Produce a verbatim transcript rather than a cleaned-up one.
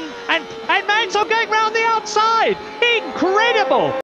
and, and, and Mansell going round the outside. Incredible!